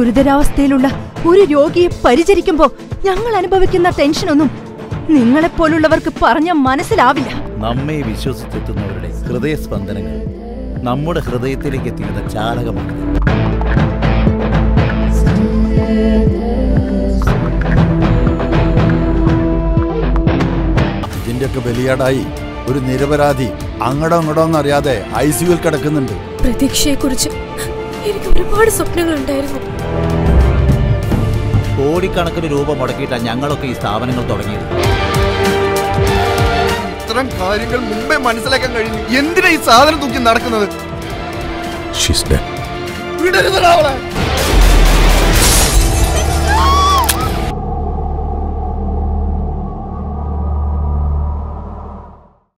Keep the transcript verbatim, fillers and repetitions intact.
ഗുരുതരാവസ്ഥയിലുള്ള ഒരു രോഗിയെ പരിചരിക്കുമ്പോൾ ഞങ്ങൾ അനുഭവിക്കുന്ന ടെൻഷനൊന്നും നിങ്ങളെപ്പോലുള്ളവർക്ക് പറഞ്ഞ മനസ്സിലാവില്ല. നമ്മെ വിശ്വസിച്ചെത്തുന്നവരുടെ ഹൃദയസ്പന്ദനങ്ങൾ നമ്മുടെ ഹൃദയത്തിലേക്ക് എത്തിക്കുന്ന ചാലകമാണ്. ഇതിന്റെയൊക്കെ ബലിയാടായി ഒരു നിരപരാധി അങ്ങടോ അങ്ങടോ എന്നറിയാതെ ഐ സിയുവിൽ കിടക്കുന്നുണ്ട്. പ്രതീക്ഷയെക്കുറിച്ച് എനിക്ക് ഒരുപാട് സ്വപ്നങ്ങൾ ഉണ്ടായിരുന്നു. കോടിക്കണക്കിന് രൂപ മുടക്കിയിട്ടാണ് ഞങ്ങളൊക്കെ ഈ സ്ഥാപനങ്ങൾ തുടങ്ങിയത്. ഇത്തരം കാര്യങ്ങൾ മുമ്പേ മനസ്സിലാക്കാൻ കഴിഞ്ഞു. എന്തിനാ ഈ സാധനം തൂക്കി നടക്കുന്നത്? She's dead. വിടരുതെടാ അവളെ.